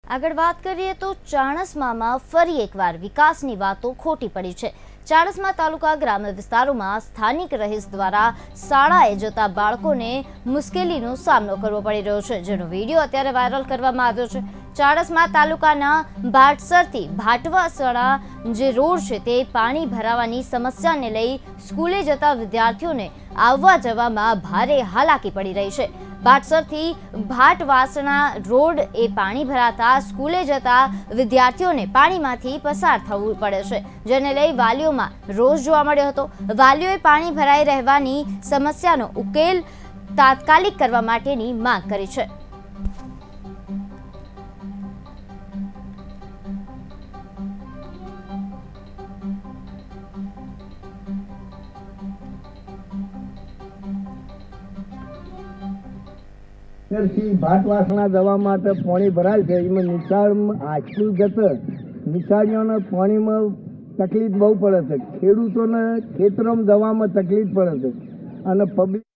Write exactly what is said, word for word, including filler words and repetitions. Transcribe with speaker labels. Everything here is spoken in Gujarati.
Speaker 1: આગળ વાત કરીએ તો ચાણસ્મામાં ફરી એકવાર વિકાસની વાતો ખોટી પડી છે। ચાણસ્મા તાલુકા ગ્રામ્ય વિસ્તારોમાં સ્થાનિક રહીશ દ્વારા શાળાએ જતા બાળકોને મુશ્કેલીનો સામનો કરવો પડી રહ્યો છે, જેનો વિડીયો અત્યારે વાયરલ કરવામાં આવ્યો છે। ચાણસ્મા તાલુકાના ભાટસરથી ભાટવાસણા જે રોડ છે તે પાણી ભરાવાની સમસ્યાને લઈ સ્કૂલે જતા વિદ્યાર્થીઓને આવવા જવામાં ભારે હાલાકી પડી રહી છે। ભાટસરથી ભાટવાસણા રોડ એ પાણી ભરાતા સ્કૂલે જતા વિદ્યાર્થીઓને પાણીમાંથી પસાર થવું પડે છે, જેને લઈ વાલીઓમાં રોષ જોવા મળ્યો હતો। વાલીઓએ પાણી ભરાઈ રહેવાની સમસ્યાનો ઉકેલ તાત્કાલિક કરવા માટેની માંગ કરી છે।
Speaker 2: ભાટવાસણા જવા માટે પાણી ભરાય છે, એમાં નિશાળમાં હાઈસ્કૂલ જતા નિશાળીઓને પાણીમાં તકલીફ બહુ પડે છે, ખેડૂતોને ખેતરોમાં જવામાં તકલીફ પડે છે અને પબ્લિક